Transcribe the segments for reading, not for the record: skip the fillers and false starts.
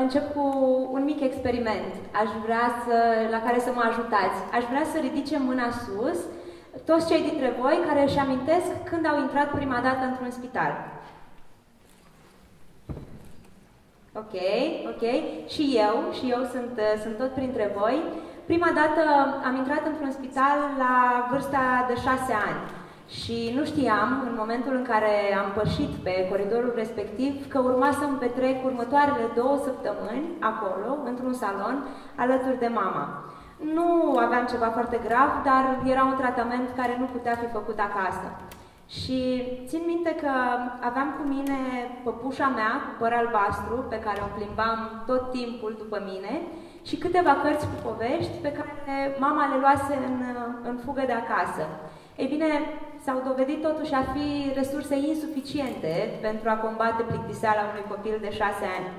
încep cu un mic experiment la care să mă ajutați. Aș vrea să ridicem mâna sus toți cei dintre voi care își amintesc când au intrat prima dată într-un spital. Ok. Și eu sunt tot printre voi. Prima dată am intrat într-un spital la vârsta de 6 ani. Și nu știam, în momentul în care am pășit pe coridorul respectiv, că urma să-mi petrec următoarele 2 săptămâni acolo, într-un salon, alături de mama. Nu aveam ceva foarte grav, dar era un tratament care nu putea fi făcut acasă. Și țin minte că aveam cu mine păpușa mea cu păr albastru, pe care o plimbam tot timpul după mine, și câteva cărți cu povești pe care mama le luase în fugă de acasă. Ei bine, s-au dovedit totuși a fi resurse insuficiente pentru a combate plictiseala unui copil de 6 ani.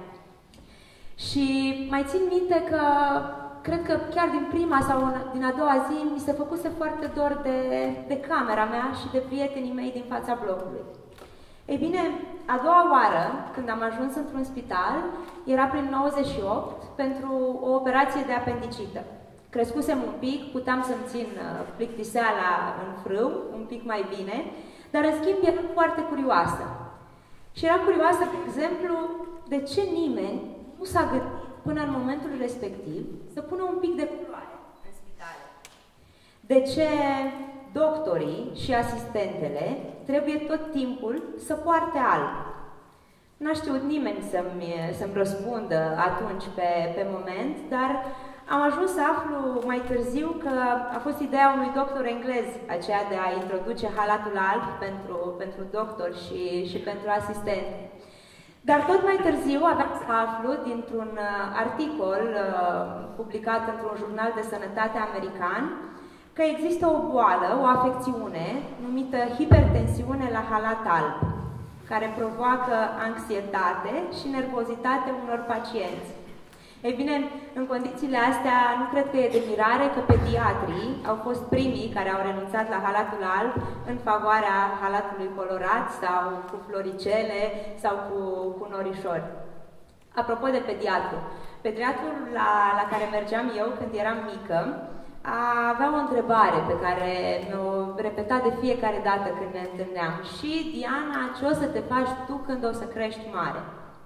Și mai țin minte că, cred că chiar din prima sau din a doua zi, mi se făcuse foarte dor de camera mea și de prietenii mei din fața blocului. Ei bine, a doua oară, când am ajuns într-un spital, era prin 98 pentru o operație de apendicită. Crescusem un pic, puteam să-mi țin plictiseala în frâu, un pic mai bine, dar în schimb eram foarte curioasă. Și era curioasă, de exemplu, de ce nimeni nu s-a gândit până în momentul respectiv să pună un pic de culoare în spitale. De ce doctorii și asistentele trebuie tot timpul să poarte alb? N-a știut nimeni să-mi răspundă atunci pe moment, dar am ajuns să aflu mai târziu că a fost ideea unui doctor englez, aceea de a introduce halatul alb pentru doctori și pentru asistente. Dar tot mai târziu aveam să aflu dintr-un articol publicat într-un jurnal de sănătate american că există o boală, o afecțiune numită hipertensiune la halat alb, care provoacă anxietate și nervozitate unor pacienți. Ei bine, în condițiile astea, nu cred că e de mirare că pediatrii au fost primii care au renunțat la halatul alb în favoarea halatului colorat sau cu floricele sau cu norișori. Apropo de pediatrul la care mergeam eu când eram mică, avea o întrebare pe care mi-o repeta de fiecare dată când ne întâlneam. Și, Diana, ce o să te faci tu când o să crești mare?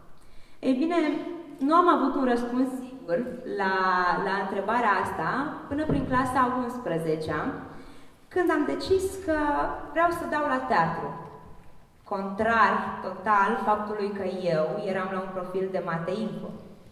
Ei bine, nu am avut un răspuns sigur la întrebarea asta până prin clasa 11-a, când am decis că vreau să dau la teatru. Contrar total faptului că eu eram la un profil de mate-info.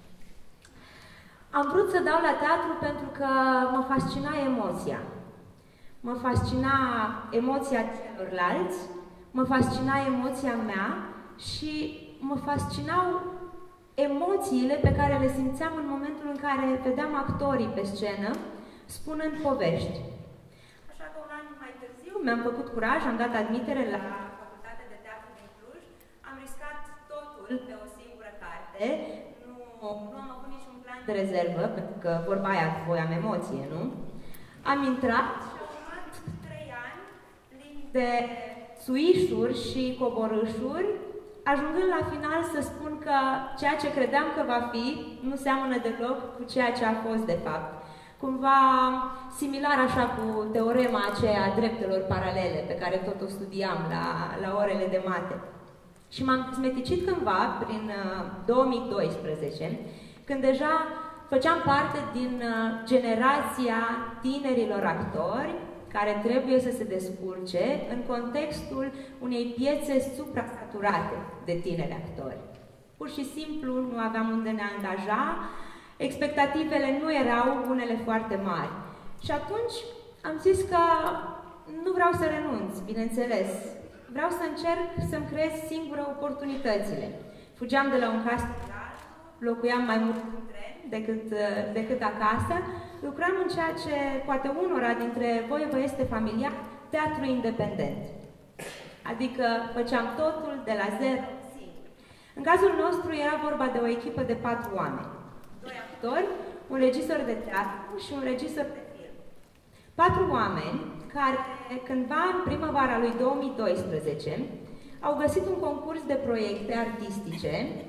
Am vrut să dau la teatru pentru că mă fascina emoția. Mă fascina emoția celorlalți, mă fascina emoția mea și mă fascinau emoțiile pe care le simțeam în momentul în care vedeam actorii pe scenă, spunând povești. Așa că un an mai târziu mi-am făcut curaj, am dat admitere la Facultatea de Teatru din Cluj, am riscat totul pe o singură carte, nu am avut niciun plan de rezervă, pentru că vorba aia, voiam emoție, nu? Am intrat și au urmat 3 ani plini de suișuri și coborâșuri, ajungând la final să spun că ceea ce credeam că va fi nu seamănă deloc cu ceea ce a fost de fapt. Cumva similar așa cu teorema aceea a dreptelor paralele pe care tot o studiam la orele de mate. Și m-am smeticit cândva, prin 2012, când deja făceam parte din generația tinerilor actori care trebuie să se descurce în contextul unei piețe suprasaturate de tineri actori. Pur și simplu nu aveam unde ne angaja, expectativele nu erau unele foarte mari. Și atunci am zis că nu vreau să renunț, bineînțeles. Vreau să încerc să-mi creez singură oportunitățile. Fugeam de la un casting, locuiam mai mult în tren decât acasă, lucram în ceea ce poate unora dintre voi vă este familiar, teatru independent. Adică făceam totul de la zero singur. În cazul nostru era vorba de o echipă de 4 oameni. 2 actori, un regizor de teatru și un regizor de film. 4 oameni care, cândva în primăvara lui 2012, au găsit un concurs de proiecte artistice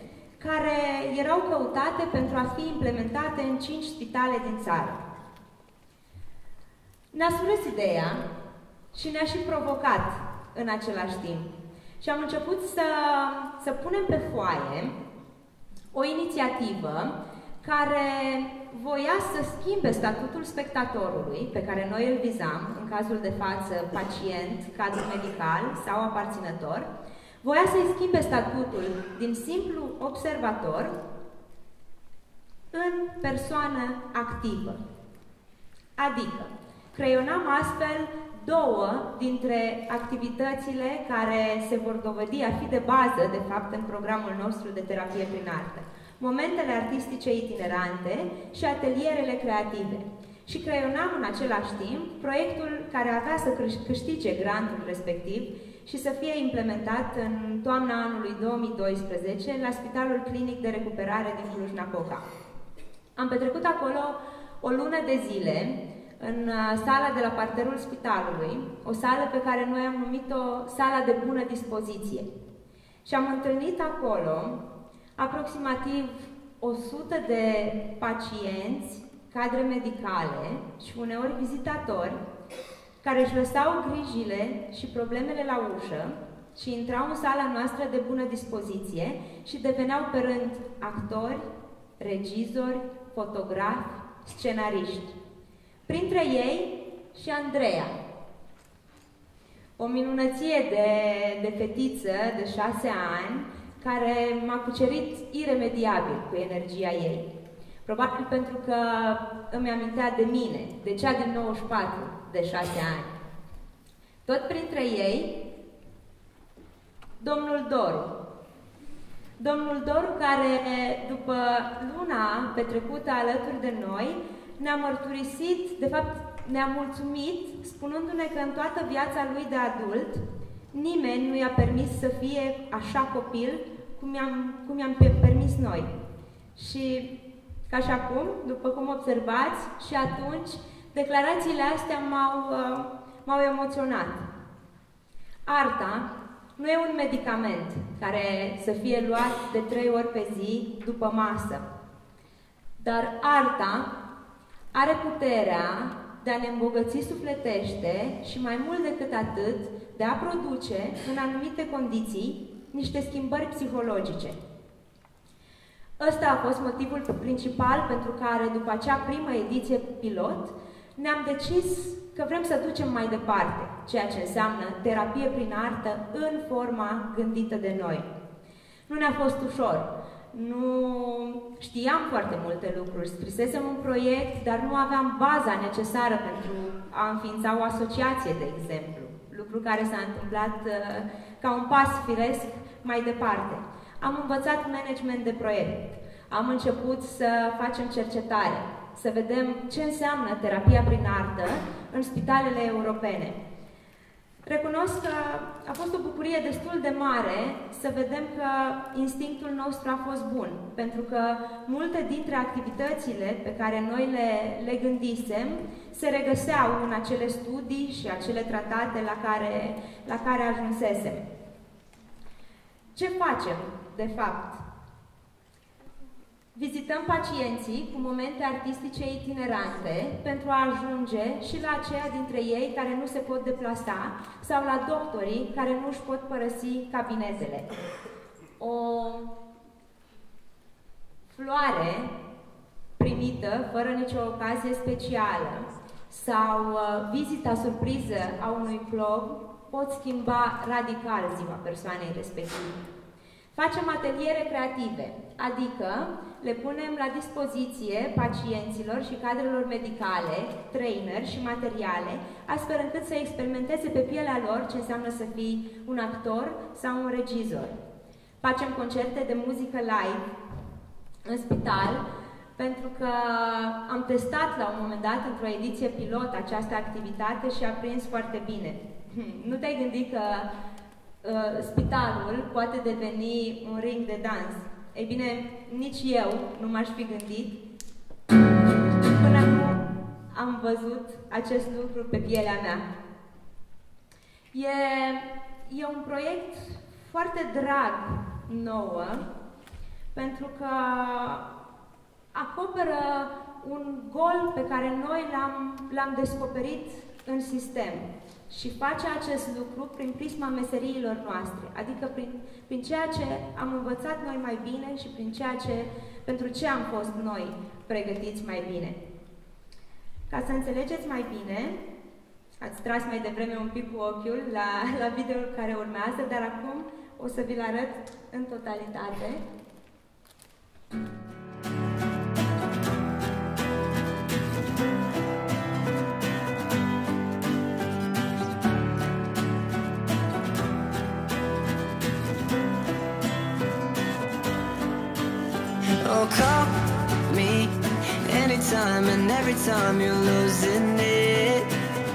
care erau căutate pentru a fi implementate în 5 spitale din țară. Ne-a surâs ideea și ne-a și provocat în același timp. Și am început să punem pe foaie o inițiativă care voia să schimbe statutul spectatorului, pe care noi îl vizam, în cazul de față pacient, cadru medical sau aparținător, voia să-i schimbe statutul din simplu observator în persoană activă. Adică, creionam astfel două dintre activitățile care se vor dovedi a fi de bază, de fapt, în programul nostru de terapie prin artă. Momentele artistice itinerante și atelierele creative. Și creionam în același timp proiectul care avea să câștige grantul respectiv și să fie implementat în toamna anului 2012 la Spitalul Clinic de Recuperare din Cluj-Napoca. Am petrecut acolo o lună de zile în sala de la parterul spitalului, o sală pe care noi am numit-o sala de bună dispoziție. Și am întâlnit acolo aproximativ 100 de pacienți, cadre medicale și uneori vizitatori, care își lăsau grijile și problemele la ușă și intrau în sala noastră de bună dispoziție și deveneau pe rând actori, regizori, fotografi, scenariști. Printre ei și Andreea, o minunăție de fetiță de 6 ani, care m-a cucerit iremediabil cu energia ei. Probabil pentru că îmi amintea de mine, de cea din 94, de 6 ani. Tot printre ei, domnul Doru. Domnul Doru care, după luna petrecută alături de noi, ne-a mărturisit, de fapt ne-a mulțumit, spunându-ne că în toată viața lui de adult, nimeni nu i-a permis să fie așa copil cum i-am permis noi. Și, ca și acum, după cum observați, și atunci, declarațiile astea m-au emoționat. Arta nu e un medicament care să fie luat de 3 ori pe zi după masă. Dar arta are puterea de a ne îmbogăți sufletește și, mai mult decât atât, de a produce, în anumite condiții, niște schimbări psihologice. Ăsta a fost motivul principal pentru care, după acea primă ediție pilot, ne-am decis că vrem să ducem mai departe ceea ce înseamnă terapie prin artă în forma gândită de noi. Nu ne-a fost ușor. Nu știam foarte multe lucruri. Scrisesem un proiect, dar nu aveam baza necesară pentru a înființa o asociație, de exemplu. Lucru care s-a întâmplat ca un pas firesc mai departe. Am învățat management de proiect. Am început să facem cercetare, să vedem ce înseamnă terapia prin artă în spitalele europene. Recunosc că a fost o bucurie destul de mare să vedem că instinctul nostru a fost bun, pentru că multe dintre activitățile pe care noi le gândisem se regăseau în acele studii și acele tratate la care ajunsesem. Ce facem, de fapt? Vizităm pacienții cu momente artistice itinerante pentru a ajunge și la aceia dintre ei care nu se pot deplasa sau la doctorii care nu își pot părăsi cabinetele. O floare primită fără nicio ocazie specială sau vizita surpriză a unui blog pot schimba radical ziua persoanei respective. Facem ateliere creative, adică le punem la dispoziție pacienților și cadrelor medicale, traineri și materiale, astfel încât să experimenteze pe pielea lor ce înseamnă să fii un actor sau un regizor. Facem concerte de muzică live în spital, pentru că am testat la un moment dat, într-o ediție pilot, această activitate și a prins foarte bine. Nu te-ai gândit că spitalul poate deveni un ring de dans? Ei bine, nici eu nu m-aș fi gândit până acum am văzut acest lucru pe pielea mea. E un proiect foarte drag nouă, pentru că acoperă un gol pe care noi l-am descoperit în sistem și face acest lucru prin prisma meseriilor noastre, adică prin ceea ce am învățat noi mai bine și pentru ce am fost noi pregătiți mai bine. Ca să înțelegeți mai bine, ați tras mai devreme un pic cu ochiul la videoul care urmează, dar acum o să vi-l arăt în totalitate. Oh, call me anytime and every time you're losing it,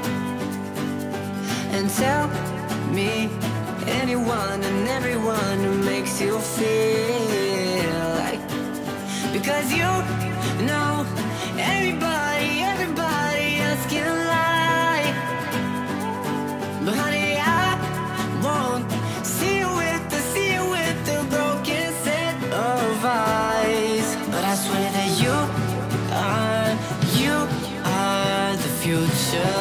and tell me anyone and everyone who makes you feel like, because you know everybody else can lie, but honey, I won't see you with the broken set of eyes. But I swear that you are the future.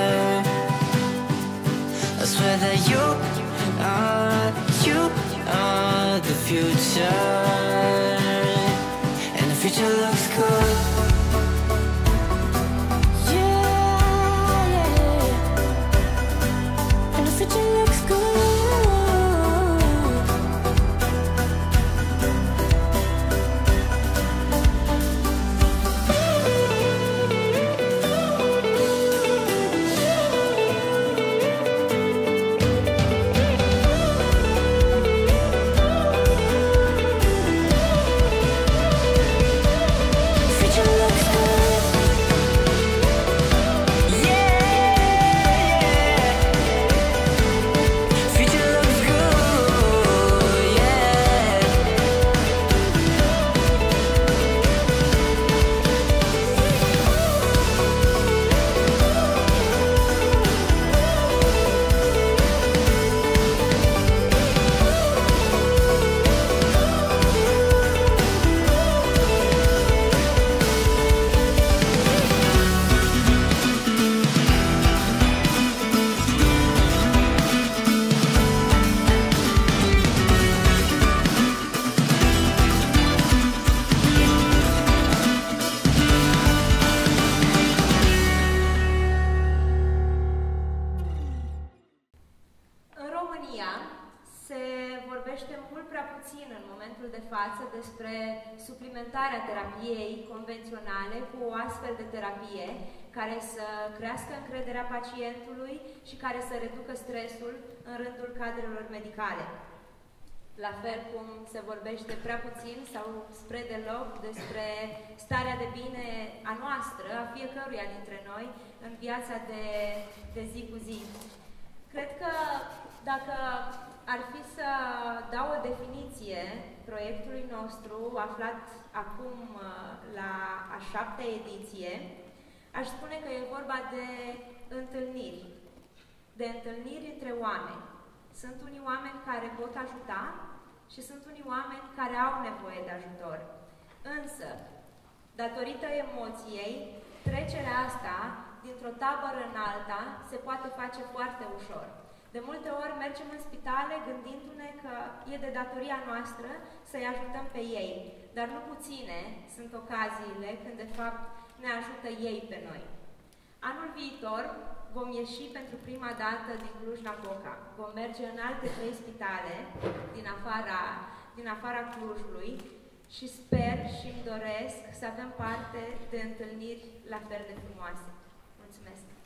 I swear that you are the future, and the future looks good. Yeah, and the future looks good. Despre suplimentarea terapiei convenționale cu o astfel de terapie care să crească încrederea pacientului și care să reducă stresul în rândul cadrelor medicale. La fel cum se vorbește prea puțin sau spre deloc despre starea de bine a noastră, a fiecăruia dintre noi, în viața de zi cu zi. Cred că dacă ar fi să dau o definiție proiectului nostru, aflat acum la a 7-a ediție, aș spune că e vorba de întâlniri. De întâlniri între oameni. Sunt unii oameni care pot ajuta și sunt unii oameni care au nevoie de ajutor. Însă, datorită emoției, trecerea asta dintr-o tabără în alta se poate face foarte ușor. De multe ori mergem în spitale gândindu-ne că e de datoria noastră să-i ajutăm pe ei, dar nu puține sunt ocaziile când de fapt ne ajută ei pe noi. Anul viitor vom ieși pentru prima dată din Cluj-Napoca. Vom merge în alte 3 spitale din afara Clujului și sper și îmi doresc să avem parte de întâlniri la fel de frumoase. Mulțumesc!